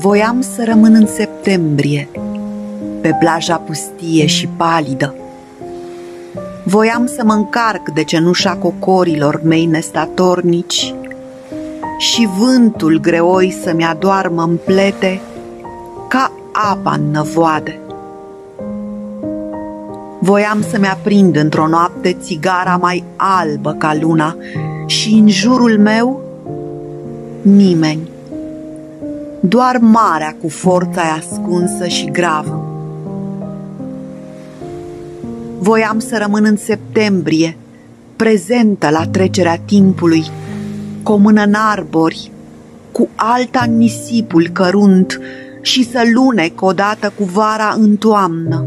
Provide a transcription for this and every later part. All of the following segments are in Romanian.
Voiam să rămân în septembrie, pe plaja pustie și palidă. Voiam să mă încarc de cenușa cocorilor mei nestatornici și vântul greoi să-mi adoarmă în plete ca apa în năvoade. Voiam să-mi aprind într-o noapte țigara mai albă ca luna și în jurul meu nimeni, doar marea cu forța ascunsă și gravă. Voiam să rămân în septembrie, prezentă la trecerea timpului, cu o mână în arbori, cu alta în nisipul cărunt și să lunec odată cu vara în toamnă.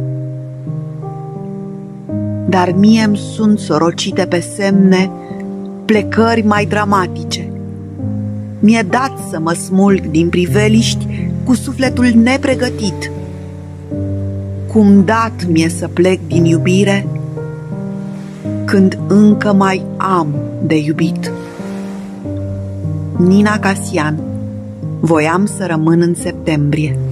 Dar mie-mi sunt sorocite pe semne plecări mai dramatice. Mi-e dat să mă smulg din priveliști cu sufletul nepregătit. Cum dat mi-e să plec din iubire când încă mai am de iubit. Nina Casian. Voiam să rămân în septembrie.